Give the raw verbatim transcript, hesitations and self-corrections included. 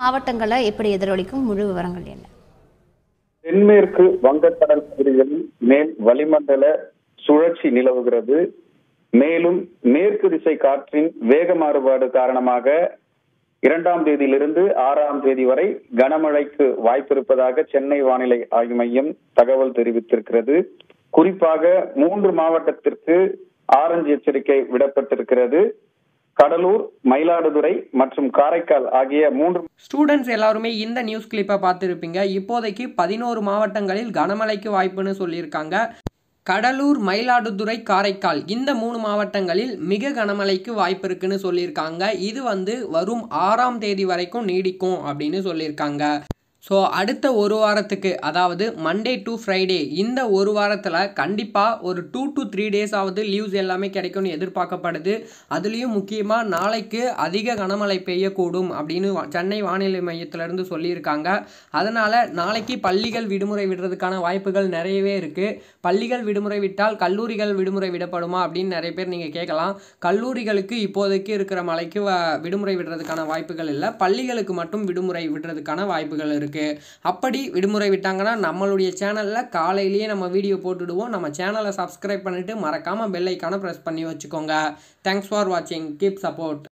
மாவட்டங்களை எப்படி எதிரொலிக்கும்? முழு விவரங்கள் என்ன? தென்மேற்கு வங்கக்கடல் பகுதிகளில் மேல் வளிமண்டல சுழற்சி நிலவுகிறது. மேலும் மேற்கு திசை காற்றின் வேக மாறுபாடு காரணமாக இரண்டாம் தேதியிலிருந்து ஆறாம் தேதி வரை கனமழைக்கு வாய்ப்பிருப்பதாக சென்னை வானிலை ஆய்வு மையம் தகவல் தெரிவித்திருக்கிறது. குறிப்பாக மூன்று மாவட்டத்திற்கு ஆரஞ்சு எச்சரிக்கை விடப்பட்டிருக்கிறது. கடலூர், மயிலாடுதுறை மற்றும் காரைக்கால் ஆகிய மூன்று. ஸ்டூடெண்ட்ஸ் எல்லாருமே இந்த நியூஸ் கிளிப்பை பார்த்துருப்பீங்க. இப்போதைக்கு பதினோரு மாவட்டங்களில் கனமழைக்கு வாய்ப்புன்னு சொல்லியிருக்காங்க. கடலூர், மயிலாடுதுறை, காரைக்கால் இந்த மூணு மாவட்டங்களில் மிக கனமழைக்கு வாய்ப்பு இருக்குன்னு சொல்லியிருக்காங்க. இது வந்து வரும் ஆறாம் தேதி வரைக்கும் நீடிக்கும் அப்படின்னு சொல்லியிருக்காங்க. ஸோ அடுத்த ஒரு வாரத்துக்கு, அதாவது மண்டே டு ஃப்ரைடே, இந்த ஒரு வாரத்தில் கண்டிப்பாக ஒரு டூ டு த்ரீ டேஸ் ஆகுது லீவ்ஸ் எல்லாமே கிடைக்கும்னு எதிர்பார்க்கப்படுது. அதுலேயும் முக்கியமாக நாளைக்கு அதிக கனமழை பெய்யக்கூடும் அப்படின்னு சென்னை வானிலை மையத்திலேருந்து சொல்லியிருக்காங்க. அதனால் நாளைக்கு பள்ளிகள் விடுமுறை விடுறதுக்கான வாய்ப்புகள் நிறையவே இருக்குது. பள்ளிகள் விடுமுறை விட்டால் கல்லூரிகள் விடுமுறை விடப்படுமா அப்படின்னு நிறைய பேர் நீங்கள் கேட்கலாம். கல்லூரிகளுக்கு இப்போதைக்கு இருக்கிற மழைக்கு விடுமுறை விடுறதுக்கான வாய்ப்புகள் இல்லை. பள்ளிகளுக்கு மட்டும் விடுமுறை விடுறதுக்கான வாய்ப்புகள் இருக்குது. அப்படி விடுமுறை விட்டாங்கன்னா நம்மளுடைய சேனலில் காலையிலேயே நம்ம வீடியோ போட்டுடுவோம். நம்ம சேனலை சப்ஸ்கிரைப் பண்ணிவிட்டு மறக்காமல் பெல் ஐக்கானை ப்ரெஸ் பண்ணி வச்சுக்கோங்க. தேங்க்ஸ் ஃபார் வாட்சிங். Keep support.